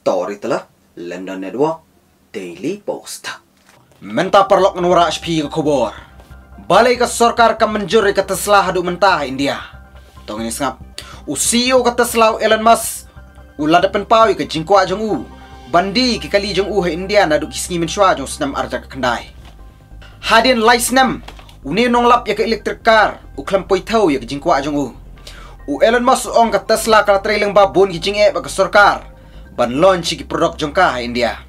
Story telah London Network Daily Post. Mentah perlok nura HP ke kubur. Balai ke sorkar ke menjuri ke Tesla hadu mentah India. Tong ini sengap. Usio ke Tesla Elon Musk. Ulah depan pawi ke jingkwa jong u. Bandi ke kali jong u he India nadu kisngi mensyua jong senam arja ke kendai. Hadin lai senam. Uni nong lap ya ke elektrik car. Uklam poi tau ya ke jingkwa jong u. Elon Musk ong ke Tesla kala trailing babun ki jing ba ke sorkar. Ban launch ki produk jongka India.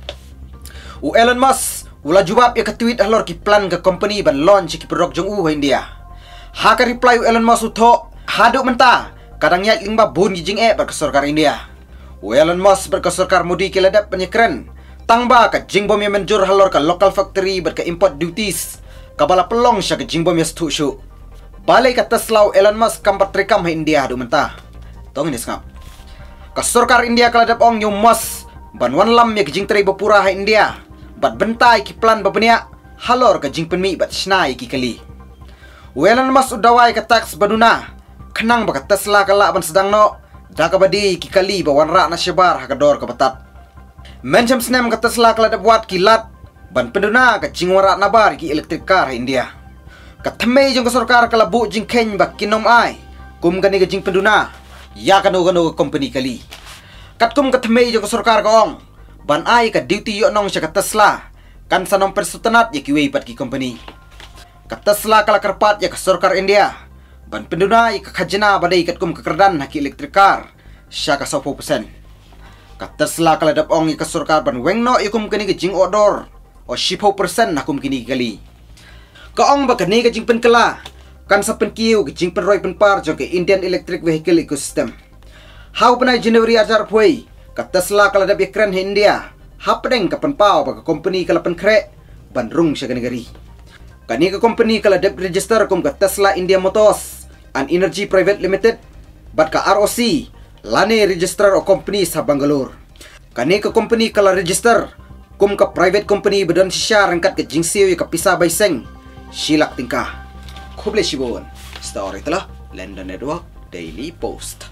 Elon Musk ula jawab ya ke tweet halor ki plan ke company ban launch ki produk jong India. Ha ka reply Elon Musk utho hadu menta kadang nyat lingba bun ki jing ba ke sorkar India. Elon Musk ber ke sorkar mudi ki ladap penyekren tangba ka jing bom ya menjur halor ka local factory ber ke import duties kabala pelong sya ke jing bom ya stu syu. Balai ka Tesla Elon Musk kampat rekam India hadu menta. Tong ini sengap. Kasorkar India kaladap ong yung mas ban wan lam ya kijing teri bapura ha India bat bentai ki plan babenia halor ka jing penmi bat snai ki kali. Elon Musk udawai ka tax baduna kenang baka Tesla kala ban sedang no daka badi ki kali ba wan ra na syebar ha kador ka batat. Mencam snem ka Tesla kaladap wat kilat ban penduna ka jing wara nabar ki electric car ha India. Kathmei jong kasorkar kalabu jing keny bak kinom ai kum kani ka jing penduna ya kanu company kali. Katkum kathmei jo sorkar kaong ban ai ka duty yo nong sya ka Tesla kan sanong persutanat ya kiwei pat ki company. Ka Tesla kala karpat ya ka sorkar India ban penduna ka khajna badai katkum ka kerdan ha ki electric car sya ka 10%. Ka Tesla kala dap ong ka sorkar ban wengno ikum kini ka jing odor o 10% nakum kini kali. Kaong ba kani ka jing pen kala kan sa penkiu ke jing penroy penpar jo ke Indian Electric Vehicle Ecosystem. Hau penai Januari ajar pui ka Tesla kala dap ekran India. Hapdeng ka penpau ba ka company kala penkre bandrung sya negari. Kani ka company kala dap register kum ka Tesla India Motors and Energy Private Limited bat ka ROC lane register o company sa Bangalore. Kani ka company kala register kum ka private company bedon sya rangkat ke jing siu ka pisa baiseng silak tingkah. Kubli Shibon. Story telah London Network Daily Post.